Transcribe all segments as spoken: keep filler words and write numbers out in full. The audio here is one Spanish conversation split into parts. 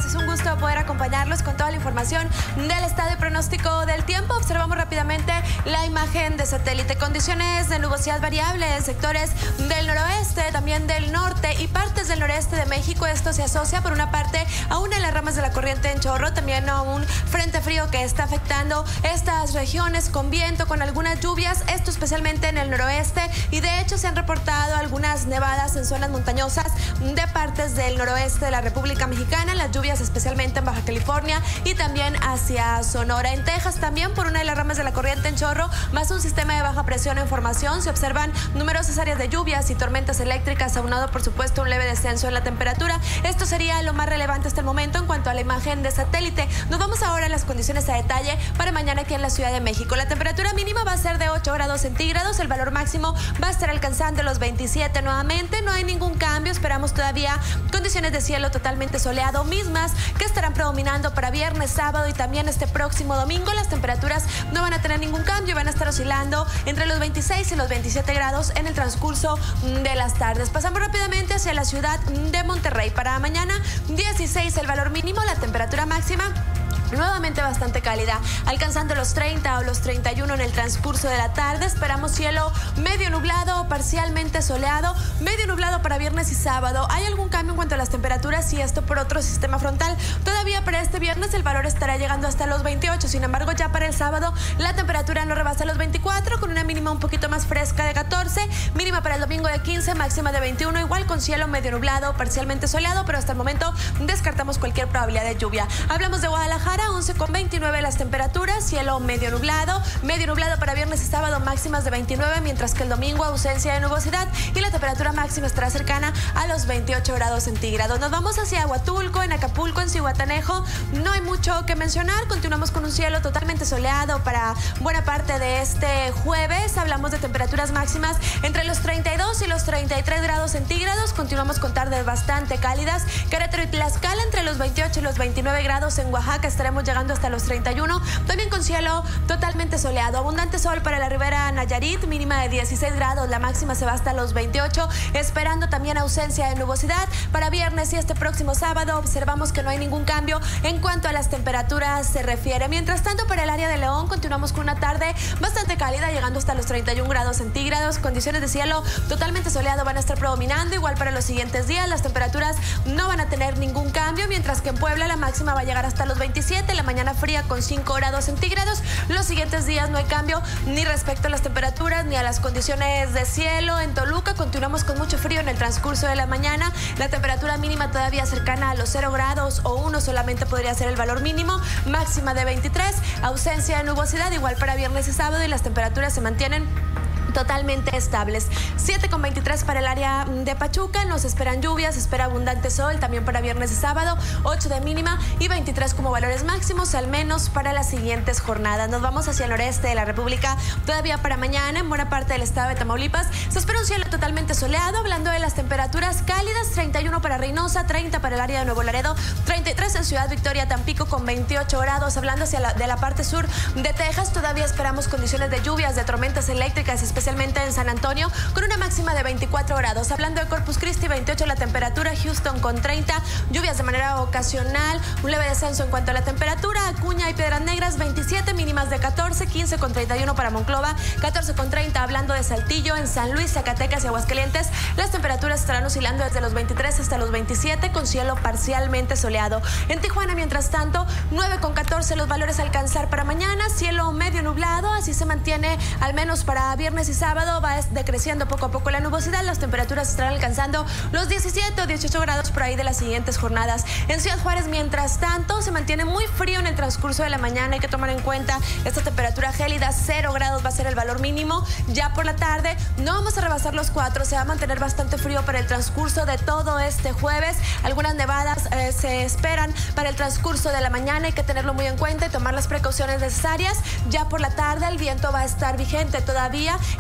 tardes, es un gusto poder acompañarlos con toda la información del estado y pronóstico del tiempo. Observamos rápidamente la imagen de satélite. Condiciones de nubosidad variable en sectores del noroeste, también del norte y partes del noreste de México. Esto se asocia por una parte a una de las ramas de la corriente en chorro, también a un frente frío que está afectando estas regiones con viento, con algunas lluvias, esto especialmente en el noroeste, y de hecho se han reportado algunas nevadas en zonas montañosas de partes del noroeste de la República Mexicana, las lluvias especialmente en Baja California y también hacia Sonora. En Texas también por una de las ramas de la corriente en chorro, más un sistema de baja presión en formación, se observan numerosas áreas de lluvias y tormentas eléctricas, aunado por supuesto un leve descenso en la temperatura. Esto sería lo más relevante hasta el momento en cuanto a la imagen de satélite. Nos vamos ahora a las condiciones a detalle para mañana aquí en la Ciudad de México. La temperatura mínima va a ser de ocho grados centígrados, el valor máximo va a estar alcanzando los veintisiete nuevamente, no hay ningún cambio, esperamos todavía condiciones de cielo totalmente soleado, mismas que estarán predominando para viernes, sábado y también este próximo domingo. Las temperaturas no van a tener ningún cambio, van a estar oscilando entre los veintiséis y los veintisiete grados en el transcurso de las tardes. Pasamos rápidamente hacia la ciudad de Monterrey. Para mañana dieciséis el valor mínimo, la temperatura máxima nuevamente bastante cálida, alcanzando los treinta o los treinta y uno en el transcurso de la tarde. Esperamos cielo medio nublado, parcialmente soleado, medio nublado para viernes y sábado. ¿Hay algún cambio en cuanto a las temperaturas? Y esto por otro sistema frontal. Todavía para este viernes el valor estará llegando hasta los veintiocho. Sin embargo, ya para el sábado la temperatura no rebasa los veinticuatro, con una mínima un poquito más fresca de catorce, mínima para el domingo de quince, máxima de veintiuno, igual con cielo medio nublado, parcialmente soleado, pero hasta el momento descartamos cualquier probabilidad de lluvia. Hablamos de Guadalajara, once con veintinueve las temperaturas, cielo medio nublado, medio nublado para viernes y sábado, máximas de veintinueve, mientras que el domingo ausencia de nubosidad y la temperatura máxima estará cercana a los veintiocho grados centígrados. Nos vamos hacia Huatulco, en Acapulco, en Zihuatanejo, no hay mucho que mencionar, continuamos con un cielo totalmente soleado para buena parte de este jueves. Hablamos de temperaturas máximas entre los treinta y dos y los treinta y tres grados centígrados, continuamos con tardes bastante cálidas. Querétaro y Tlaxcala entre los veintiocho y los veintinueve grados, en Oaxaca estaremos llegando hasta los treinta y uno, también con cielo totalmente soleado, abundante sol para la Ribera Nayarit, mínima de dieciséis grados, la máxima se va hasta los veintiocho, esperando también ausencia de nubosidad. Para viernes y este próximo sábado observamos que no hay ningún cambio en cuanto a las temperaturas se refiere. Mientras tanto, para el área de León continuamos con una tarde bastante cálida, llegando hasta los treinta y un grados centígrados, condiciones de cielo totalmente soleado van a estar predominando, igual para los siguientes días, las temperaturas no van a tener ningún cambio, mientras que en Puebla la máxima va a llegar hasta los veintisiete, la mañana fría con cinco grados centígrados. Los siguientes días no hay cambio ni respecto a las temperaturas ni a las condiciones de cielo. En Toluca continuamos con mucho frío en el transcurso de la mañana, la temperatura mínima todavía cercana a los cero grados o uno solamente podría ser el valor mínimo, máxima de veintitrés, ausencia de nubosidad igual para viernes y sábado, y las temperaturas se mantienen totalmente estables. siete con veintitrés para el área de Pachuca, nos esperan lluvias, espera abundante sol también para viernes y sábado, ocho de mínima y veintitrés como valores máximos, al menos para las siguientes jornadas. Nos vamos hacia el noreste de la República, todavía para mañana en buena parte del estado de Tamaulipas se espera un cielo totalmente soleado, hablando de las temperaturas cálidas, treinta y uno para Reynosa, treinta para el área de Nuevo Laredo, treinta y tres en Ciudad Victoria, Tampico con veintiocho grados. Hablando hacia la, de la parte sur de Texas, todavía esperamos condiciones de lluvias, de tormentas eléctricas, especialmente especialmente en San Antonio, con una máxima de veinticuatro grados. Hablando de Corpus Christi, veintiocho la temperatura, Houston con treinta, lluvias de manera ocasional, un leve descenso en cuanto a la temperatura, Acuña y Piedras Negras, veintisiete, mínimas de catorce, quince con treinta y uno para Monclova, catorce con treinta. Hablando de Saltillo, en San Luis, Zacatecas y Aguascalientes, las temperaturas estarán oscilando desde los veintitrés hasta los veintisiete, con cielo parcialmente soleado. En Tijuana, mientras tanto, nueve con catorce los valores a alcanzar para mañana, cielo medio nublado, así se mantiene al menos para viernes y sábado, va decreciendo poco a poco la nubosidad, las temperaturas estarán alcanzando los diecisiete o dieciocho grados por ahí de las siguientes jornadas. En Ciudad Juárez, mientras tanto, se mantiene muy frío en el transcurso de la mañana, hay que tomar en cuenta esta temperatura gélida, cero grados va a ser el valor mínimo. Ya por la tarde no vamos a rebasar los cuatro, se va a mantener bastante frío para el transcurso de todo este jueves, algunas nevadas eh, se esperan para el transcurso de la mañana, hay que tenerlo muy en cuenta y tomar las precauciones necesarias. Ya por la tarde el viento va a estar vigente todavía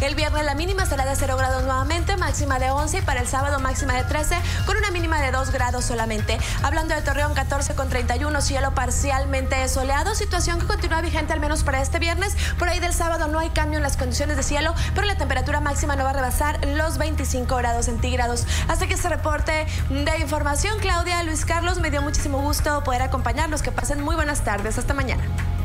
El viernes la mínima será de cero grados nuevamente, máxima de once, y para el sábado máxima de trece, con una mínima de dos grados solamente. Hablando de Torreón, catorce con treinta y uno, cielo parcialmente soleado, situación que continúa vigente al menos para este viernes. Por ahí del sábado no hay cambio en las condiciones de cielo, pero la temperatura máxima no va a rebasar los veinticinco grados centígrados. Hasta que este reporte de información, Claudia, Luis Carlos, me dio muchísimo gusto poder acompañarlos. Que pasen muy buenas tardes. Hasta mañana.